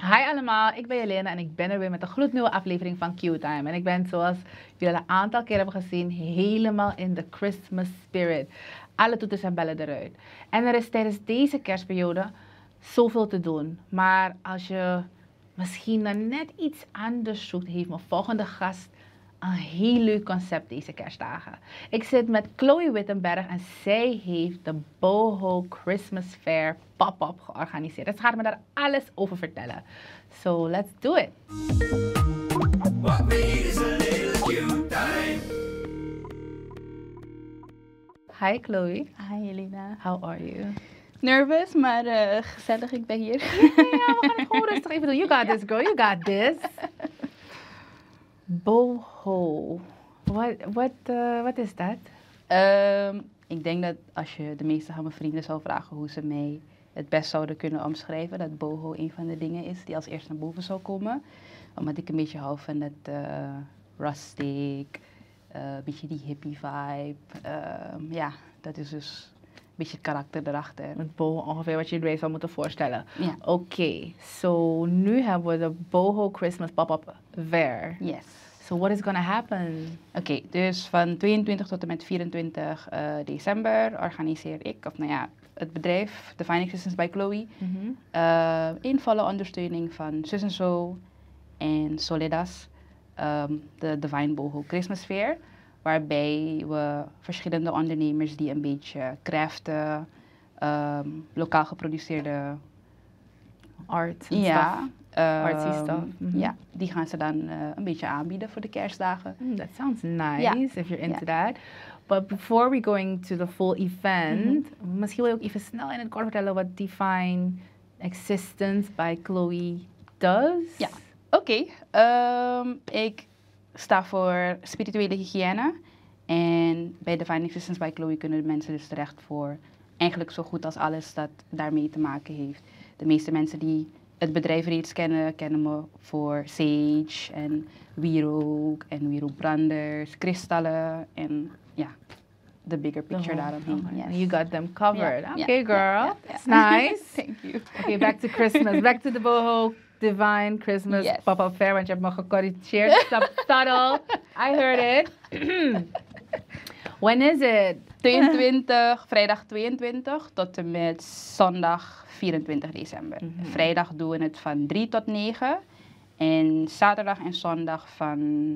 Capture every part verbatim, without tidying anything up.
Hi allemaal, ik ben Jelena en ik ben er weer met een gloednieuwe aflevering van Q-Time. En ik ben, zoals jullie al een aantal keer hebben gezien, helemaal in de Christmas spirit. Alle toeters en bellen eruit. En er is tijdens deze kerstperiode zoveel te doen. Maar als je misschien dan net iets anders zoekt, heeft mijn volgende gast een heel leuk concept deze kerstdagen. Ik zit met Chloe Wittenberg en zij heeft de Boho Christmas Fair pop-up georganiseerd. Dus ze gaat me daar alles over vertellen. So let's do it. What we need is a little Q-time. Hi Chloe. Hi Jelena. How are you? Nervous, maar uh, gezellig, ik ben hier. Ja, we gaan het gewoon rustig even doen. You got this girl, you got this. Boho. Wat what, uh, what is dat? Um, ik denk dat als je de meeste van mijn vrienden zou vragen hoe ze mij het best zouden kunnen omschrijven, dat boho een van de dingen is die als eerst naar boven zou komen. Omdat ik een beetje hou van dat uh, rustic, uh, een beetje die hippie vibe. Uh, ja, dat is dus een beetje het karakter erachter. Met boho ongeveer wat je je zou moeten voorstellen. Ja. Oké, okay, so nu hebben we de Boho Christmas Pop-Up Fair. Yes. So what is gonna happen? Oké, okay, dus van tweeëntwintig tot en met vierentwintig uh, december organiseer ik, of nou ja, het bedrijf Divine Existence by Chloe, Mm-hmm. uh, in volle ondersteuning van Zus en Zo en Soledas, um, de Divine Boho Christmas Fair, waarbij we verschillende ondernemers die een beetje craften, um, lokaal geproduceerde Art en ja, stuff. um, Artsy stuff. Mm-hmm. Ja, die gaan ze dan uh, een beetje aanbieden voor de kerstdagen. Mm, that sounds nice, Ja. if you're into Ja. that. But before we going to the full event, Mm-hmm. misschien wil je ook even snel in het kort vertellen wat Divine Existence by Chloe does? Ja. Oké, okay, um, ik sta voor spirituele hygiëne. En bij Divine Existence by Chloe kunnen de mensen dus terecht voor eigenlijk zo goed als alles dat daarmee te maken heeft. De meeste mensen die het bedrijf reeds kennen, kennen me voor sage en wierook en wierookbranders, kristallen en ja, de bigger picture The whole- daaromheen. oh, Yes. You got them covered. Ja, Okay, ja, girl. ja, ja, That's ja. nice. Thank you. Okay, back to Christmas. Back to the Boho Divine Christmas Yes. Pop-Up Fair, want je hebt me gecorrigeerd. Subtle. I heard it. When is it? tweeëntwintig, vrijdag tweeëntwintig tot en met zondag vierentwintig december. Mhm. Vrijdag doen we het van drie tot negen. En zaterdag en zondag van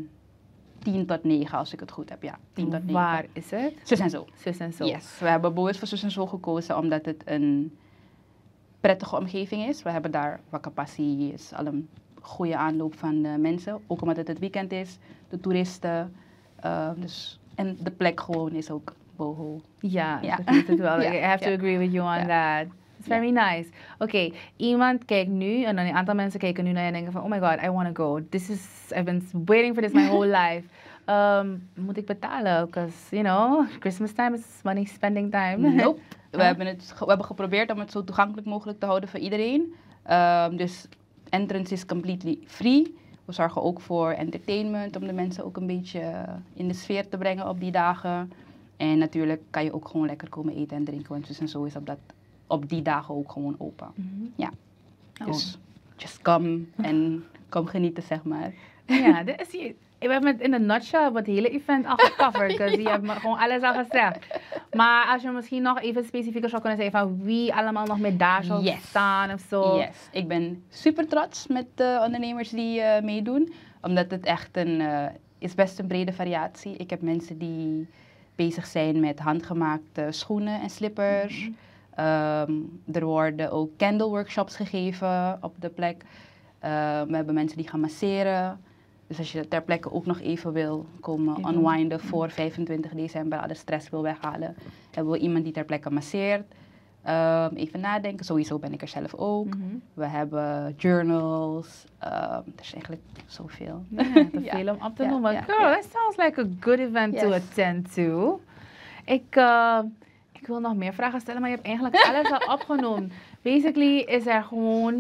tien tot negen, als ik het goed heb. Ja, tien tot negen. Waar is het? Zus en Zo. Zus en Zo. Yes, we hebben bewust voor Zus en Zo gekozen omdat het een prettige omgeving is. We hebben daar Wakapassie, is al een goede aanloop van de mensen. Ook omdat het het weekend is, de toeristen. Uh, dus, en de plek gewoon is ook boho. Ja, Ja. ik weet het wel. Ja, I have to ja. agree with you on that. It's very nice. Oké, okay, iemand kijkt nu en dan een aantal mensen kijken nu naar je en denken van, oh my god, I want to go. This is, I've been waiting for this my whole life. Um, moet ik betalen? Because, you know, Christmas time is money spending time. Nope. We, Huh? hebben het, ge- we hebben geprobeerd om het zo toegankelijk mogelijk te houden voor iedereen. Um, dus entrance is completely free. We zorgen ook voor entertainment om de mensen ook een beetje in de sfeer te brengen op die dagen. En natuurlijk kan je ook gewoon lekker komen eten en drinken, want Zus en Zo is op, dat, op die dagen ook gewoon open. Mhm. Ja. Oh. Dus just come en kom genieten, zeg maar. Ja, dit is hier. We hebben het in een nutshell het hele event al gecoverd. Dus je hebt me gewoon alles al gezegd. Maar als je misschien nog even specifieker zou kunnen zeggen van wie allemaal nog met daar zou Yes. staan of zo. Yes, ik ben super trots met de ondernemers die uh, meedoen. Omdat het echt een, uh, is best een brede variatie. Ik heb mensen die bezig zijn met handgemaakte schoenen en slippers. Mhm. Um, er worden ook candle workshops gegeven op de plek. Uh, we hebben mensen die gaan masseren. Dus als je ter plekke ook nog even wil komen Even. unwinden voor vijfentwintig december, alle stress wil weghalen, hebben we iemand die ter plekke masseert. Um, even nadenken, sowieso ben ik er zelf ook. Mhm. We hebben journals, um, er is eigenlijk zoveel. Ja, te Ja. veel om op te Ja, noemen. ja, Girl, ja. that sounds like a good event to Yes. attend to. Ik, uh, ik wil nog meer vragen stellen, maar je hebt eigenlijk alles al opgenoemd. Basically is er gewoon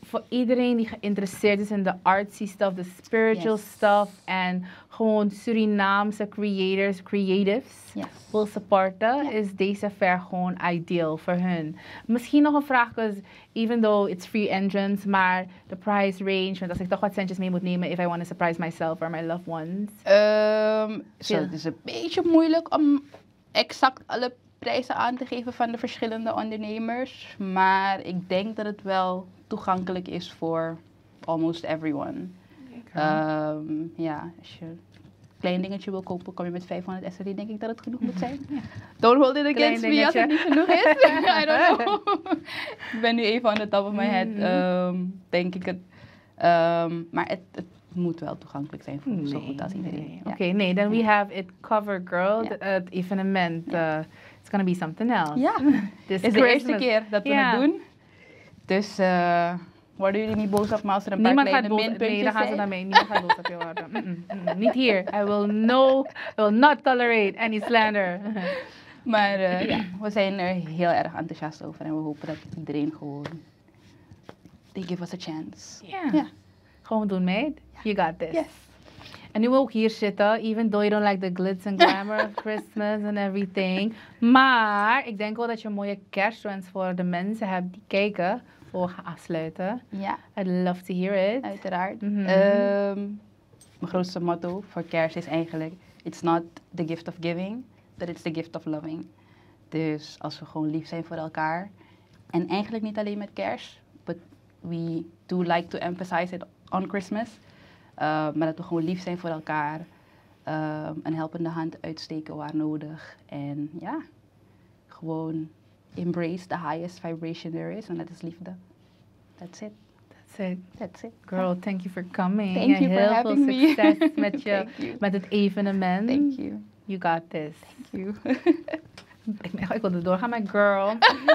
voor iedereen die geïnteresseerd is in de artsy stuff, de spiritual Yes. stuff en gewoon Surinaamse creators, creatives Yes. wil supporten, Ja. is deze fair gewoon ideal voor hun. Misschien nog een vraag, because even though it's free entrance, maar de price range, want als ik toch wat centjes mee moet nemen if I want to surprise myself or my loved ones. Ehm, zo, Ja. het is een beetje moeilijk om exact alle prijzen aan te geven van de verschillende ondernemers. Maar ik denk dat het wel toegankelijk is voor almost everyone. Ehm, ja, als je een klein dingetje wil kopen, kom je met vijfhonderd S R D, denk ik dat het genoeg moet zijn. Don't hold it against me als het niet genoeg is. I don't know. Ik ben nu even on the top of my head, Mhm. ehm, denk ik het. Ehm, maar het, het moet wel toegankelijk zijn voor zo goed als iedereen. nee. Ja. Oké, nee, then we have it cover girl, Ja. het het evenement. uh, it's gonna be something else. Ja, This het is de eerste Christmas. keer dat we Ja. het doen. Dus eh worden jullie niet boos op me als er een paar Niemand gaat kleine boos. minpuntjes Nee, daar gaan ze zijn? naar mee. Niemand gaat boos op je worden. Mm-mm, mm-mm. Niet hier. I will no, I will not tolerate any slander. Maar eh, ja, we zijn er heel erg enthousiast over en we hopen dat iedereen gewoon... They give us a chance. Ja. Ja. Gewoon doen, mate. You got this. Yes. En nu we ook hier zitten, even though you don't like the glitz and glamour of Christmas and everything. Maar ik denk wel dat je een mooie kerstwens voor de mensen hebt die kijken. Voor we gaan afsluiten. Ja, I'd love to hear it. uiteraard. Mhm. Ehm, mijn grootste motto voor kerst is eigenlijk... It's not the gift of giving, but it's the gift of loving. Dus als we gewoon lief zijn voor elkaar. En eigenlijk niet alleen met kerst, but we do like to emphasize it on Christmas. Uh, maar dat we gewoon lief zijn voor elkaar. Uh, een helpende hand uitsteken waar nodig. En ja, gewoon embrace the highest vibration there is. En dat is liefde. That's it. That's it. That's it. Girl, thank you for coming. Thank you En for heel having veel me. succes met, je, Thank you. met het evenement. Thank you. You got this. Thank you. Ik, ben- ik wilde doorgaan met girl.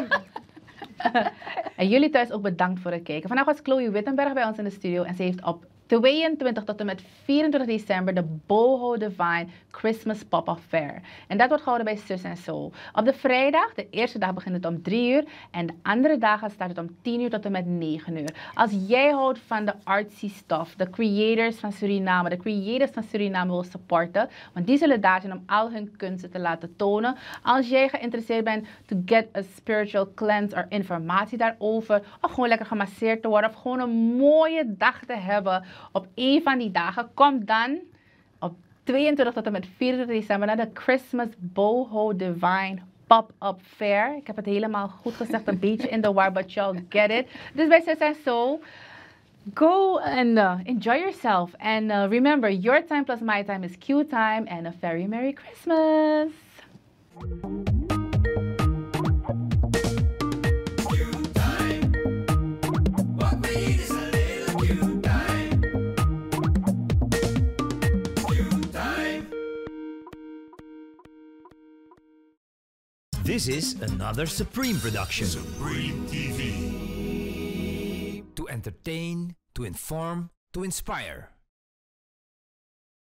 En jullie thuis ook bedankt voor het kijken. Vandaag was Chloe Wittenberg bij ons in de studio en ze heeft op tweeëntwintig tot en met vierentwintig december de Boho Divine Christmas Pop-Up Fair. En dat wordt gehouden bij Sus en Soul. Op de vrijdag, de eerste dag begint het om drie uur en de andere dagen start het om tien uur tot en met negen uur. Als jij houdt van de artsy stuff, de creators van Suriname, de creators van Suriname wil supporten, want die zullen daar zijn om al hun kunsten te laten tonen. Als jij geïnteresseerd bent to get a spiritual cleanse of informatie daarover, of gewoon lekker gemasseerd te worden, of gewoon een mooie dag te hebben op een van die dagen, kom dan op tweeëntwintig tot en met vierentwintig december naar de Christmas Boho Divine Pop-Up Fair. Ik heb het helemaal goed gezegd, een beetje in the war, but you'll get it. Dus bij Sus en Soul, go and uh, enjoy yourself. And uh, remember, your time plus my time is Q time, and a very Merry Christmas. What we need is a little Q time. Q time. This is another Supreme production. Supreme T V. To entertain, to inform, to inspire.